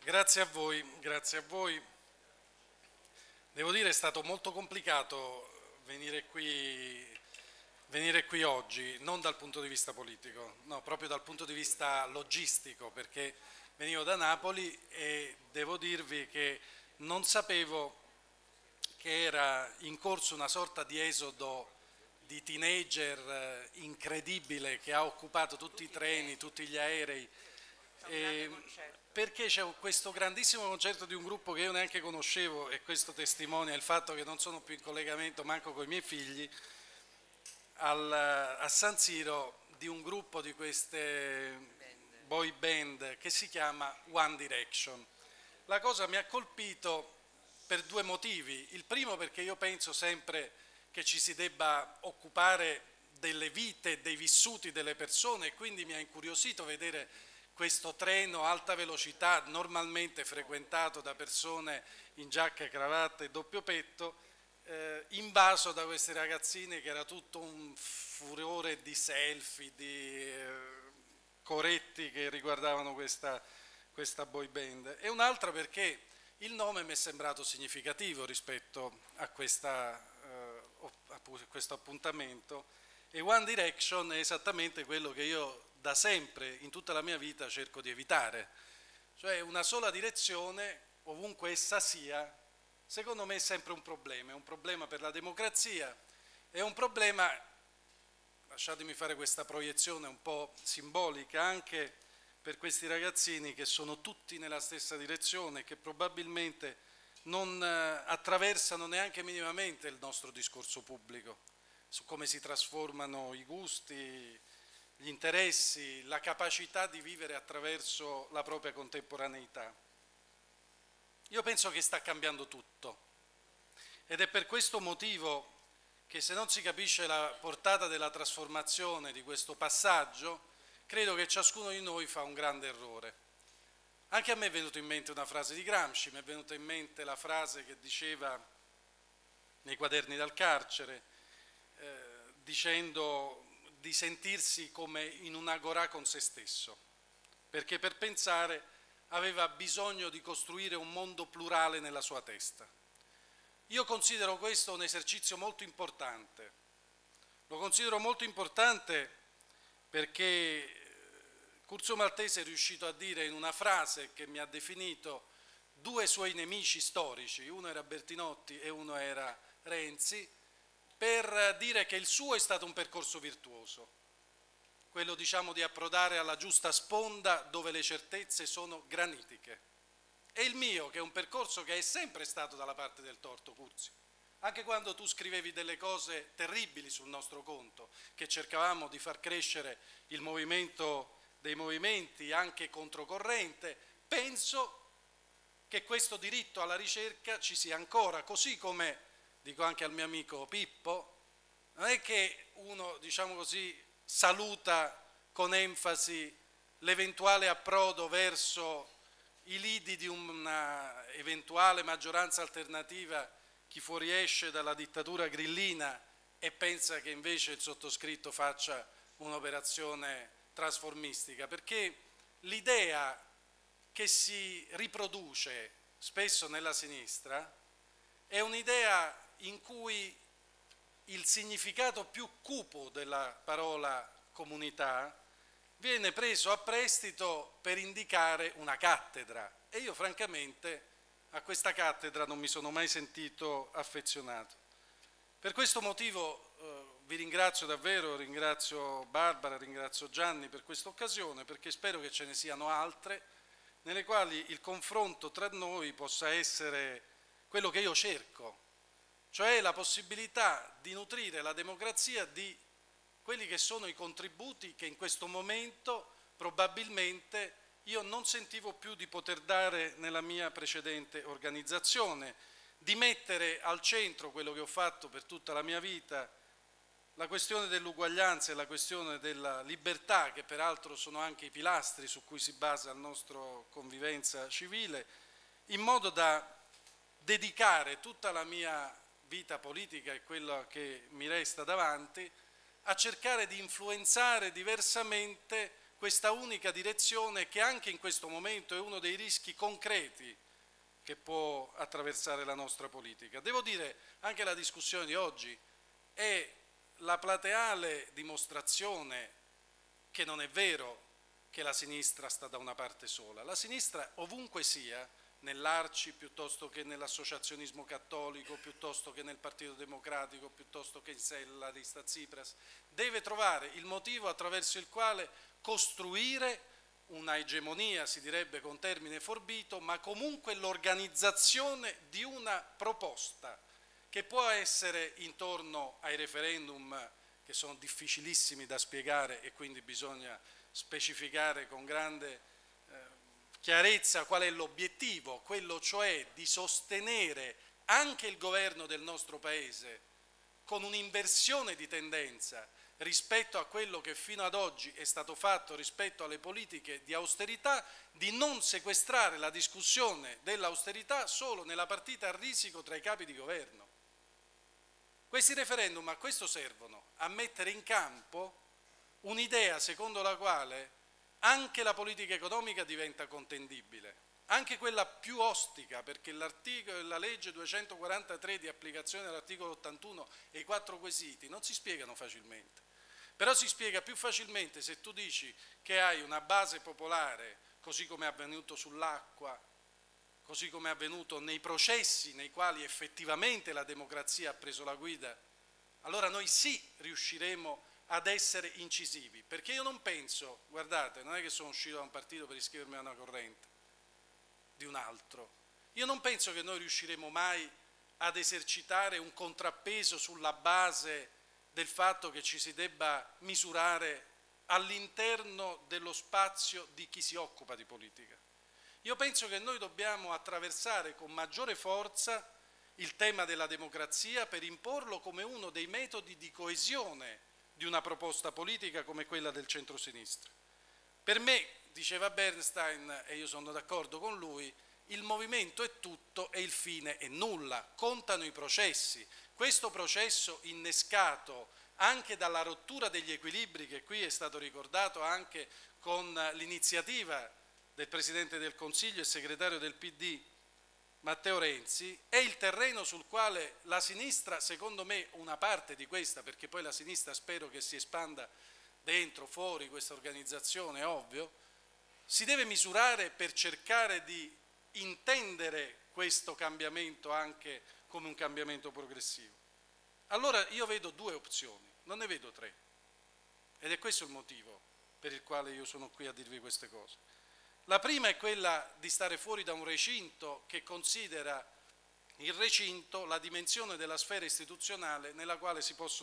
grazie a voi, grazie a voi. Devo dire è stato molto complicato venire qui oggi, non dal punto di vista politico, no, proprio dal punto di vista logistico, perché venivo da Napoli e devo dirvi che non sapevo che era in corso una sorta di esodo di teenager incredibile che ha occupato tutti i treni, tutti gli aerei. E perché c'è questo grandissimo concerto di un gruppo che io neanche conoscevo e questo testimonia il fatto che non sono più in collegamento manco con i miei figli a San Siro di un gruppo di queste boy band che si chiama One Direction. La cosa mi ha colpito per due motivi. Il primo perché io penso sempre che ci si debba occupare delle vite, dei vissuti delle persone e quindi mi ha incuriosito vedere questo treno a alta velocità normalmente frequentato da persone in giacca e cravatta e doppio petto, invaso da queste ragazzine che era tutto un furore di selfie, di coretti che riguardavano questa boy band. E un'altra perché il nome mi è sembrato significativo rispetto a questo appuntamento e One Direction è esattamente quello che io da sempre in tutta la mia vita cerco di evitare, cioè una sola direzione, ovunque essa sia, secondo me è sempre è un problema per la democrazia, è un problema, lasciatemi fare questa proiezione un po' simbolica, anche per questi ragazzini che sono tutti nella stessa direzione, che probabilmente non attraversano neanche minimamente il nostro discorso pubblico, su come si trasformano i gusti, gli interessi, la capacità di vivere attraverso la propria contemporaneità. Io penso che sta cambiando tutto ed è per questo motivo che se non si capisce la portata della trasformazione di questo passaggio, credo che ciascuno di noi fa un grande errore. Anche a me è venuta in mente una frase di Gramsci, mi è venuta in mente la frase che diceva nei quaderni dal carcere, dicendo di sentirsi come in un'agorà con se stesso, perché per pensare aveva bisogno di costruire un mondo plurale nella sua testa. Io considero questo un esercizio molto importante, lo considero molto importante perché Curzio Maltese è riuscito a dire in una frase che mi ha definito due suoi nemici storici, uno era Bertinotti e uno era Renzi, per dire che il suo è stato un percorso virtuoso, quello diciamo di approdare alla giusta sponda dove le certezze sono granitiche. E il mio, che è un percorso che è sempre stato dalla parte del torto, Curzio, anche quando tu scrivevi delle cose terribili sul nostro conto, che cercavamo di far crescere il movimento dei movimenti anche controcorrente, penso che questo diritto alla ricerca ci sia ancora, così come dico anche al mio amico Pippo, non è che uno, diciamo così, saluta con enfasi l'eventuale approdo verso i lidi di una eventuale maggioranza alternativa, chi fuoriesce dalla dittatura grillina e pensa che invece il sottoscritto faccia un'operazione trasformistica, perché l'idea che si riproduce spesso nella sinistra è un'idea in cui il significato più cupo della parola comunità viene preso a prestito per indicare una cattedra e io francamente a questa cattedra non mi sono mai sentito affezionato. Per questo motivo vi ringrazio davvero, ringrazio Barbara, ringrazio Gianni per questa occasione perché spero che ce ne siano altre nelle quali il confronto tra noi possa essere quello che io cerco, cioè la possibilità di nutrire la democrazia di quelli che sono i contributi che in questo momento probabilmente io non sentivo più di poter dare nella mia precedente organizzazione, di mettere al centro quello che ho fatto per tutta la mia vita, la questione dell'uguaglianza e la questione della libertà, che peraltro sono anche i pilastri su cui si basa la nostra convivenza civile, in modo da dedicare tutta la mia vita politica e quella che mi resta davanti a cercare di influenzare diversamente questa unica direzione che anche in questo momento è uno dei rischi concreti che può attraversare la nostra politica. Devo dire, anche la discussione di oggi è la plateale dimostrazione che non è vero che la sinistra sta da una parte sola. La sinistra, ovunque sia, nell'Arci piuttosto che nell'associazionismo cattolico, piuttosto che nel Partito Democratico, piuttosto che in Sella, lista Tsipras, deve trovare il motivo attraverso il quale costruire una egemonia, si direbbe con termine forbito, ma comunque l'organizzazione di una proposta che può essere intorno ai referendum, che sono difficilissimi da spiegare e quindi bisogna specificare con grande chiarezza qual è l'obiettivo, quello cioè di sostenere anche il governo del nostro Paese con un'inversione di tendenza rispetto a quello che fino ad oggi è stato fatto rispetto alle politiche di austerità, di non sequestrare la discussione dell'austerità solo nella partita a risico tra i capi di governo. Questi referendum a questo servono, a mettere in campo un'idea secondo la quale anche la politica economica diventa contendibile, anche quella più ostica, perché la legge 243 di applicazione dell'articolo 81 e i 4 quesiti non si spiegano facilmente, però si spiega più facilmente se tu dici che hai una base popolare, così come è avvenuto sull'acqua, così come è avvenuto nei processi nei quali effettivamente la democrazia ha preso la guida, allora noi sì riusciremo ad essere incisivi, perché io non penso, guardate, non è che sono uscito da un partito per iscrivermi a una corrente di un altro, io non penso che noi riusciremo mai ad esercitare un contrappeso sulla base del fatto che ci si debba misurare all'interno dello spazio di chi si occupa di politica. Io penso che noi dobbiamo attraversare con maggiore forza il tema della democrazia per imporlo come uno dei metodi di coesione di una proposta politica come quella del centrosinistra. Per me, diceva Bernstein, e io sono d'accordo con lui, il movimento è tutto e il fine è nulla, contano i processi. Questo processo innescato anche dalla rottura degli equilibri, che qui è stato ricordato anche con l'iniziativa del Presidente del Consiglio e segretario del PD Matteo Renzi, è il terreno sul quale la sinistra, secondo me una parte di questa, perché poi la sinistra spero che si espanda dentro, fuori questa organizzazione, è ovvio, si deve misurare per cercare di intendere questo cambiamento anche come un cambiamento progressivo. Allora io vedo due opzioni, non ne vedo tre, ed è questo il motivo per il quale io sono qui a dirvi queste cose. La prima è quella di stare fuori da un recinto che considera il recinto la dimensione della sfera istituzionale nella quale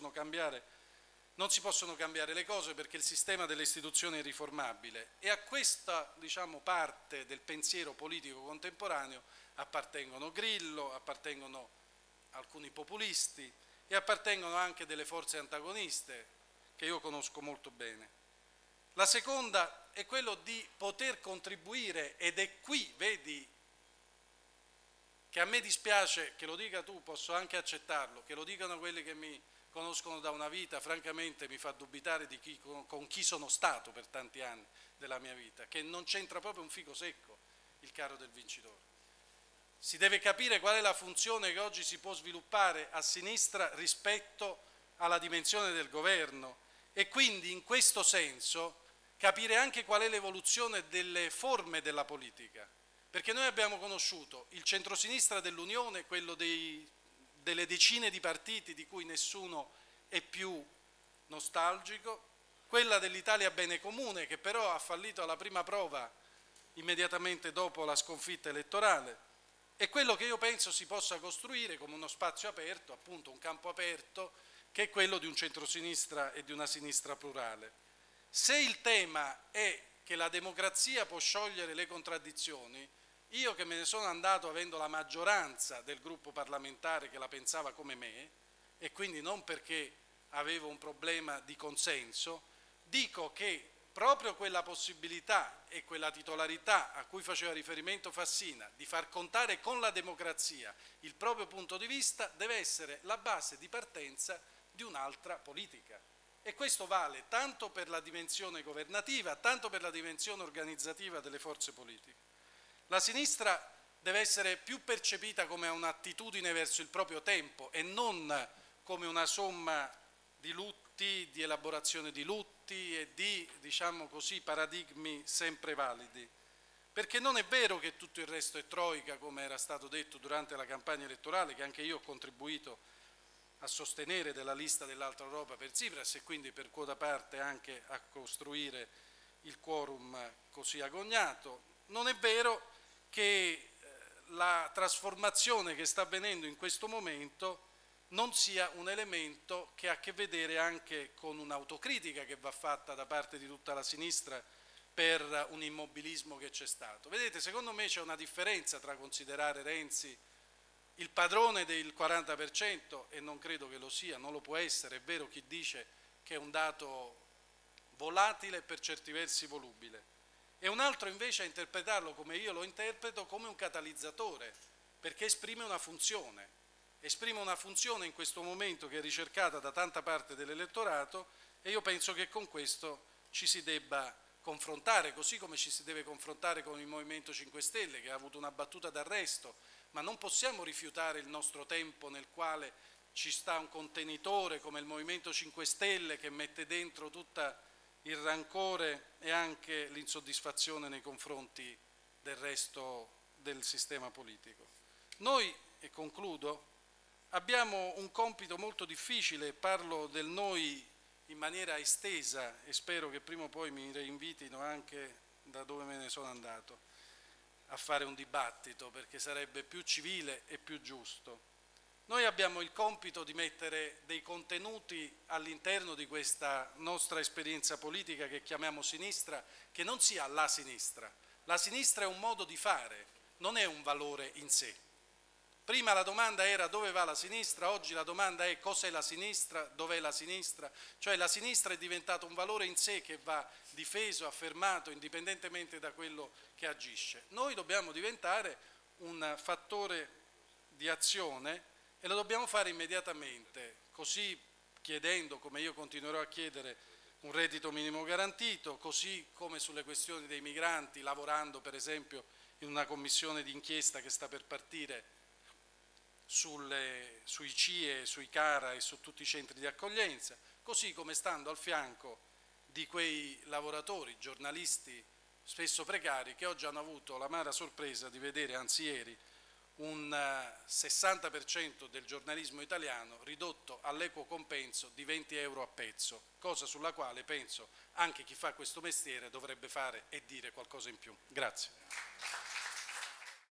non si possono cambiare le cose perché il sistema delle istituzioni è riformabile, e a questa, diciamo, parte del pensiero politico contemporaneo appartengono Grillo, appartengono alcuni populisti e appartengono anche delle forze antagoniste che io conosco molto bene. La seconda è quello di poter contribuire, ed è qui, vedi, che a me dispiace che lo dica tu, posso anche accettarlo, che lo dicano quelli che mi conoscono da una vita, francamente mi fa dubitare di con chi sono stato per tanti anni della mia vita, che non c'entra proprio un fico secco il carro del vincitore. Si deve capire qual è la funzione che oggi si può sviluppare a sinistra rispetto alla dimensione del governo, e quindi in questo senso capire anche qual è l'evoluzione delle forme della politica, perché noi abbiamo conosciuto il centrosinistra dell'Unione, quello delle decine di partiti di cui nessuno è più nostalgico, quella dell'Italia bene comune che però ha fallito alla prima prova immediatamente dopo la sconfitta elettorale, e quello che io penso si possa costruire come uno spazio aperto, appunto un campo aperto, che è quello di un centrosinistra e di una sinistra plurale. Se il tema è che la democrazia può sciogliere le contraddizioni, io che me ne sono andato avendo la maggioranza del gruppo parlamentare che la pensava come me, e quindi non perché avevo un problema di consenso, dico che proprio quella possibilità e quella titolarità a cui faceva riferimento Fassina di far contare con la democrazia il proprio punto di vista deve essere la base di partenza di un'altra politica. E questo vale tanto per la dimensione governativa, tanto per la dimensione organizzativa delle forze politiche. La sinistra deve essere più percepita come un'attitudine verso il proprio tempo e non come una somma di lutti, di elaborazione di lutti e di, diciamo così, paradigmi sempre validi. Perché non è vero che tutto il resto è troica, come era stato detto durante la campagna elettorale, che anche io ho contribuito a sostenere della lista dell'Altra Europa per Tsipras e quindi per quota parte anche a costruire il quorum così agognato. Non è vero che la trasformazione che sta avvenendo in questo momento non sia un elemento che ha a che vedere anche con un'autocritica che va fatta da parte di tutta la sinistra per un immobilismo che c'è stato. Vedete, secondo me c'è una differenza tra considerare Renzi il padrone del 40%, e non credo che lo sia, non lo può essere, è vero chi dice che è un dato volatile e per certi versi volubile, e un altro invece a interpretarlo come io lo interpreto, come un catalizzatore, perché esprime una funzione in questo momento che è ricercata da tanta parte dell'elettorato, e io penso che con questo ci si debba confrontare, così come ci si deve confrontare con il Movimento 5 Stelle che ha avuto una battuta d'arresto, ma non possiamo rifiutare il nostro tempo nel quale ci sta un contenitore come il Movimento 5 Stelle che mette dentro tutta il rancore e anche l'insoddisfazione nei confronti del resto del sistema politico. Noi, e concludo, abbiamo un compito molto difficile, parlo del noi in maniera estesa e spero che prima o poi mi reinvitino anche da dove me ne sono andato a fare un dibattito, perché sarebbe più civile e più giusto. Noi abbiamo il compito di mettere dei contenuti all'interno di questa nostra esperienza politica che chiamiamo sinistra, che non sia la sinistra. La sinistra è un modo di fare, non è un valore in sé. Prima la domanda era dove va la sinistra, oggi la domanda è cos'è la sinistra, dov'è la sinistra, cioè la sinistra è diventata un valore in sé che va difeso, affermato, indipendentemente da quello che agisce. Noi dobbiamo diventare un fattore di azione e lo dobbiamo fare immediatamente, così chiedendo, come io continuerò a chiedere, un reddito minimo garantito, così come sulle questioni dei migranti, lavorando per esempio in una commissione d'inchiesta che sta per partire sui CIE, sui CARA e su tutti i centri di accoglienza, così come stando al fianco di quei lavoratori, giornalisti spesso precari, che oggi hanno avuto l'amara sorpresa di vedere, anzi ieri, un 60% del giornalismo italiano ridotto all'equo compenso di 20 euro a pezzo, cosa sulla quale penso anche chi fa questo mestiere dovrebbe fare e dire qualcosa in più. Grazie.